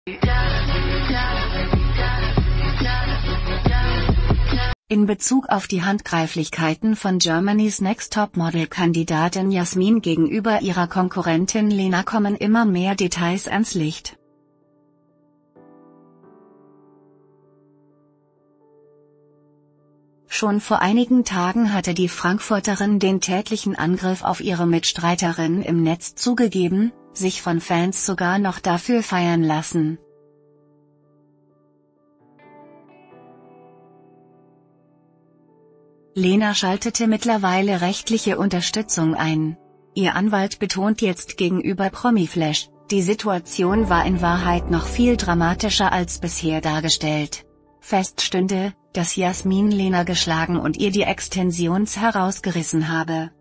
In Bezug auf die Handgreiflichkeiten von Germany's Next Topmodel-Kandidatin Jasmin gegenüber ihrer Konkurrentin Lena kommen immer mehr Details ans Licht. Schon vor einigen Tagen hatte die Frankfurterin den tätlichen Angriff auf ihre Mitstreiterin im Netz zugegeben, sich von Fans sogar noch dafür feiern lassen. Lena schaltete mittlerweile rechtliche Unterstützung ein. Ihr Anwalt betont jetzt gegenüber Promiflash, die Situation war in Wahrheit noch viel dramatischer als bisher dargestellt. Fest stünde, dass Jasmin Lena geschlagen und ihr die Extensions herausgerissen habe.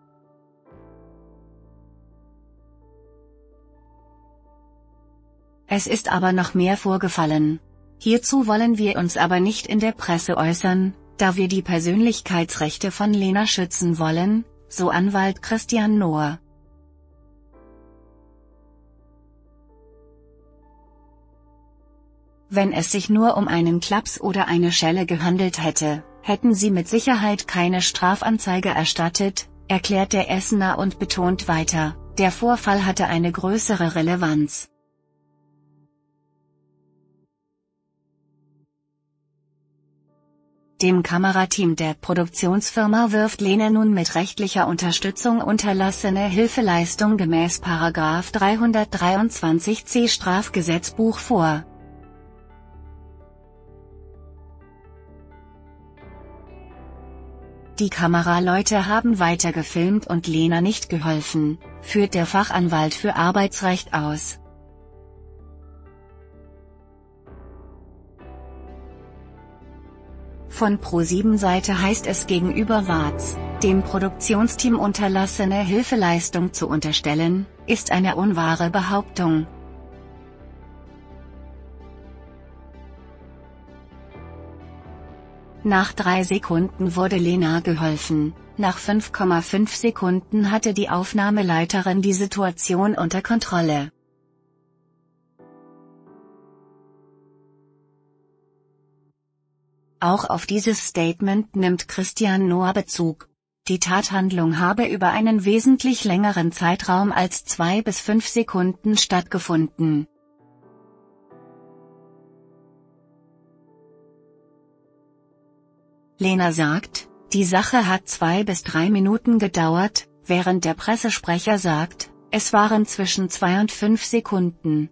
Es ist aber noch mehr vorgefallen. Hierzu wollen wir uns aber nicht in der Presse äußern, da wir die Persönlichkeitsrechte von Lena schützen wollen, so Anwalt Christian Nohr. Wenn es sich nur um einen Klaps oder eine Schelle gehandelt hätte, hätten sie mit Sicherheit keine Strafanzeige erstattet, erklärt der Essener und betont weiter, der Vorfall hatte eine größere Relevanz. Dem Kamerateam der Produktionsfirma wirft Lena nun mit rechtlicher Unterstützung unterlassene Hilfeleistung gemäß § 323c Strafgesetzbuch vor. Die Kameraleute haben weiter gefilmt und Lena nicht geholfen, führt der Fachanwalt für Arbeitsrecht aus. Von Pro7-Seite heißt es gegenüber Warz, dem Produktionsteam unterlassene Hilfeleistung zu unterstellen, ist eine unwahre Behauptung. Nach 3 Sekunden wurde Lena geholfen, nach 5,5 Sekunden hatte die Aufnahmeleiterin die Situation unter Kontrolle. Auch auf dieses Statement nimmt Christian Nohr Bezug. Die Tathandlung habe über einen wesentlich längeren Zeitraum als 2 bis 5 Sekunden stattgefunden. Lena sagt, die Sache hat 2 bis 3 Minuten gedauert, während der Pressesprecher sagt, es waren zwischen 2 und 5 Sekunden.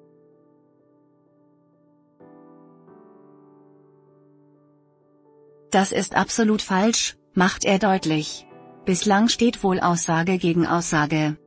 Das ist absolut falsch, macht er deutlich. Bislang steht wohl Aussage gegen Aussage.